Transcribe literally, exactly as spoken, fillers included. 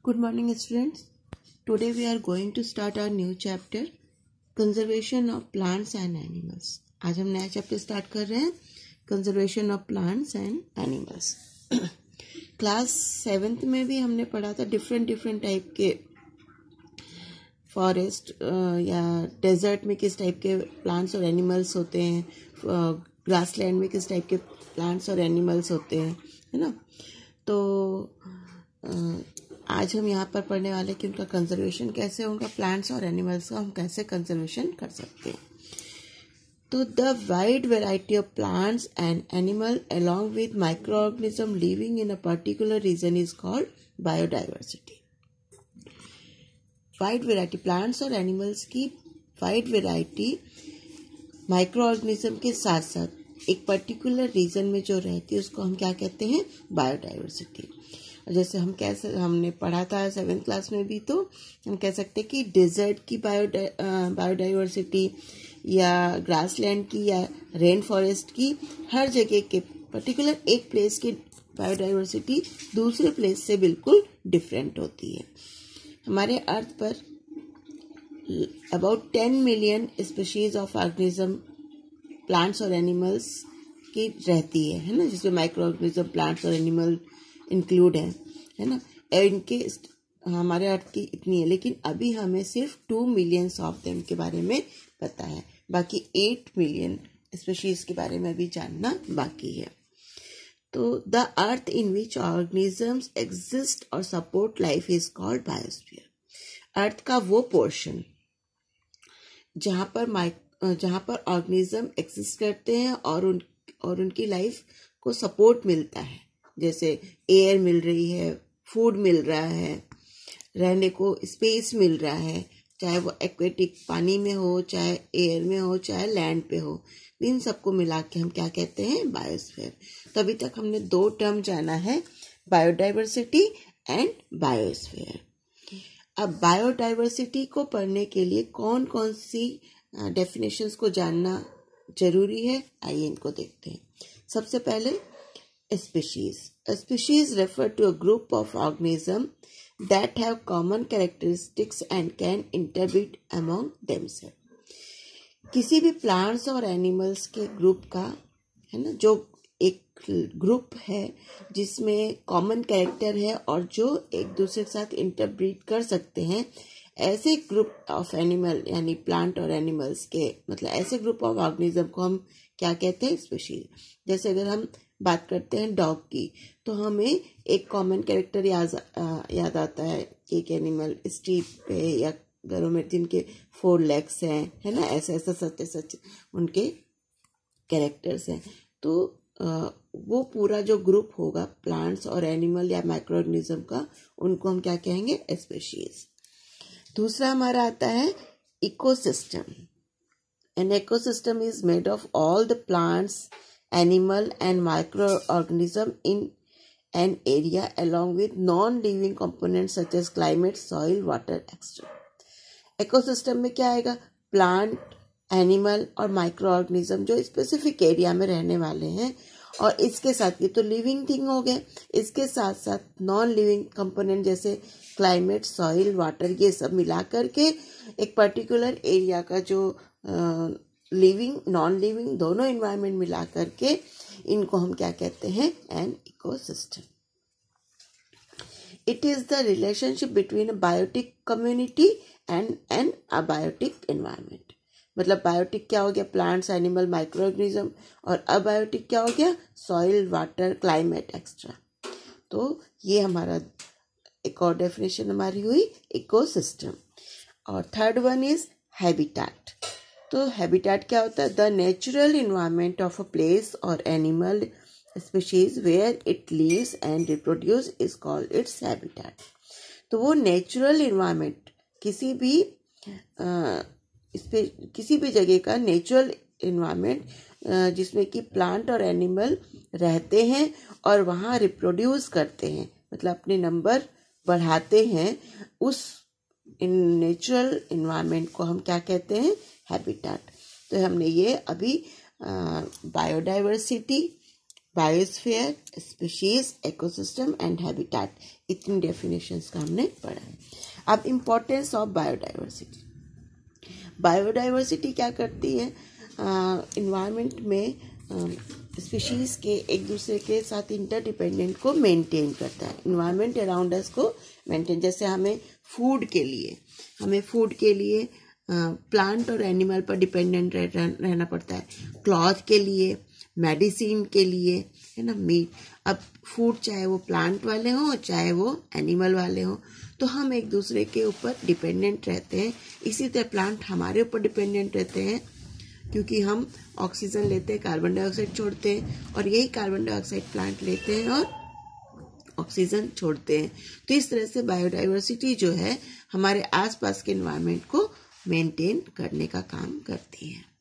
Good morning, students. Today we are going to start our new chapter, Conservation of Plants and Animals. आज हम नया chapter start कर रहे हैं, conservation of plants and animals. Class seventh में भी हमने पढ़ा था डिफरेंट डिफरेंट टाइप के फॉरेस्ट या डेजर्ट में किस टाइप के प्लांट्स और एनिमल्स होते हैं, ग्रासलैंड में किस टाइप के प्लांट्स और एनिमल्स होते हैं, है ना. तो uh, आज हम यहाँ पर पढ़ने वाले कि उनका कंजर्वेशन कैसे होगा, प्लांट्स और एनिमल्स का हम कैसे कंजर्वेशन कर सकते हैं. तो the wide variety of plants and animal along with microorganism living in a particular region is called biodiversity. Wide variety plants और एनिमल्स की वाइड वेराइटी माइक्रो ऑर्गेनिज्म के साथ साथ एक पर्टिकुलर रीजन में जो रहती है उसको हम क्या कहते हैं, बायोडाइवर्सिटी. जैसे हम कैसे हमने पढ़ा था सेवेंथ क्लास में भी, तो हम कह सकते हैं कि डेजर्ट की बायो बायोडाइवर्सिटी या ग्रासलैंड की या रेन फॉरेस्ट की, हर जगह के पर्टिकुलर एक प्लेस की बायोडाइवर्सिटी दूसरे प्लेस से बिल्कुल डिफरेंट होती है. हमारे अर्थ पर about ten million species of organism plants और एनिमल्स की रहती है है ना, जिसमें माइक्रो ऑर्गेनिज्म प्लांट्स और एनिमल इंक्लूड है है ना. इनके हमारे अर्थ की इतनी है, लेकिन अभी हमें सिर्फ टू मिलियंस ऑफ देम के बारे में पता है, बाकी एट मिलियन स्पीशीज के बारे में भी जानना बाकी है. तो the earth in which organisms exist और support life is called biosphere. Earth का वो पोर्शन जहाँ पर माइक जहाँ पर ऑर्गेनिज्म एग्जिस्ट करते हैं और उन और उनकी लाइफ को सपोर्ट मिलता है, जैसे एयर मिल रही है, फूड मिल रहा है, रहने को स्पेस मिल रहा है, चाहे वो एक्वेटिक पानी में हो, चाहे एयर में हो, चाहे लैंड पे हो, इन सबको मिला के हम क्या कहते हैं, बायोस्फीयर. तो अभी तक हमने दो टर्म जाना है, बायोडाइवर्सिटी एंड बायोस्फीयर. अब बायोडाइवर्सिटी को पढ़ने के लिए कौन कौन सी डेफिनेशंस को जानना जरूरी है, आइए इनको देखते हैं. सबसे पहले species. A species refer to a group of organisms that have common characteristics and can interbreed among themselves. किसी भी प्लांट्स और एनिमल्स के ग्रुप का, है ना, जो एक ग्रुप है जिसमें कॉमन कैरेक्टर है और जो एक दूसरे के साथ इंटरब्रीड कर सकते हैं, ऐसे ग्रुप ऑफ एनिमल यानी प्लांट और एनिमल्स के मतलब ऐसे ग्रुप ऑफ ऑर्गेनिज्म को हम क्या कहते हैं, स्पीशीज. जैसे अगर हम बात करते हैं डॉग की, तो हमें एक कॉमन कैरेक्टर याद याद आता है कि एक एनिमल स्ट्रीट पे या घरों में जिनके फोर लेग्स हैं, है ना, ऐसे ऐसे सच सच उनके कैरेक्टर्स हैं. तो आ, वो पूरा जो ग्रुप होगा प्लांट्स और एनिमल या माइक्रो ऑर्गेनिज्म का, उनको हम क्या कहेंगे, स्पीशीज. दूसरा हमारा आता है ecosystem. An ecosystem is made of all the plants, animal and microorganism in an area along with non-living components such as climate, soil, water, et cetera. Ecosystem में क्या आएगा, प्लांट, एनिमल और माइक्रो ऑर्गेनिज्म जो specific area में रहने वाले हैं, और इसके साथ ये तो लिविंग थिंग हो गए, इसके साथ साथ नॉन लिविंग कंपोनेंट जैसे क्लाइमेट, सॉइल, वाटर, ये सब मिला करके एक पर्टिकुलर एरिया का जो uh, लिविंग नॉन लिविंग दोनों इन्वायरमेंट मिला करके इनको हम क्या कहते हैं, an ecosystem. It is the relationship between a biotic community and an abiotic environment. मतलब बायोटिक क्या हो गया, प्लांट्स, एनिमल, माइक्रो ऑर्गेनिज्म, और अबायोटिक क्या हो गया, सॉइल, वाटर, क्लाइमेट एक्स्ट्रा. तो ये हमारा एक और डेफिनेशन हमारी हुई इकोसिस्टम. और थर्ड वन इज हैबिटेट. तो हैबिटेट क्या होता है, the natural environment of a place और animal species where it lives and reproduce is called its habitat. तो वो नेचुरल इन्वायरमेंट किसी भी आ, इसपे किसी भी जगह का नेचुरल इन्वायरमेंट जिसमें कि प्लांट और एनिमल रहते हैं और वहाँ रिप्रोड्यूस करते हैं, मतलब अपने नंबर बढ़ाते हैं, उस इन नेचुरल इन्वायरमेंट को हम क्या कहते हैं, हैबिटेट. तो हमने ये अभी biodiversity biosphere, species, ecosystem and habitat, इतनी डेफिनेशंस का हमने पढ़ा है। अब इम्पोर्टेंस ऑफ बायोडाइवर्सिटी। बायोडाइवर्सिटी क्या करती है, इन्वायरमेंट में स्पीशीज के एक दूसरे के साथ इंटरडिपेंडेंट को मेंटेन करता है, इन्वायरमेंट अराउंड अस को मेंटेन। जैसे हमें फूड के लिए हमें फूड के लिए प्लांट और एनिमल पर डिपेंडेंट रह, रहना पड़ता है, क्लॉथ के लिए, मेडिसिन के लिए, है ना, मीट। अब फूड चाहे वो प्लांट वाले हों चाहे वो एनिमल वाले हों, तो हम एक दूसरे के ऊपर डिपेंडेंट रहते हैं। इसी तरह प्लांट हमारे ऊपर डिपेंडेंट रहते हैं, क्योंकि हम ऑक्सीजन लेते हैं, कार्बन डाइऑक्साइड छोड़ते हैं, और यही कार्बन डाइऑक्साइड प्लांट लेते हैं और ऑक्सीजन छोड़ते हैं। तो इस तरह से बायोडाइवर्सिटी जो है हमारे आसपास के एनवायरनमेंट को मेंटेन करने का काम करती है।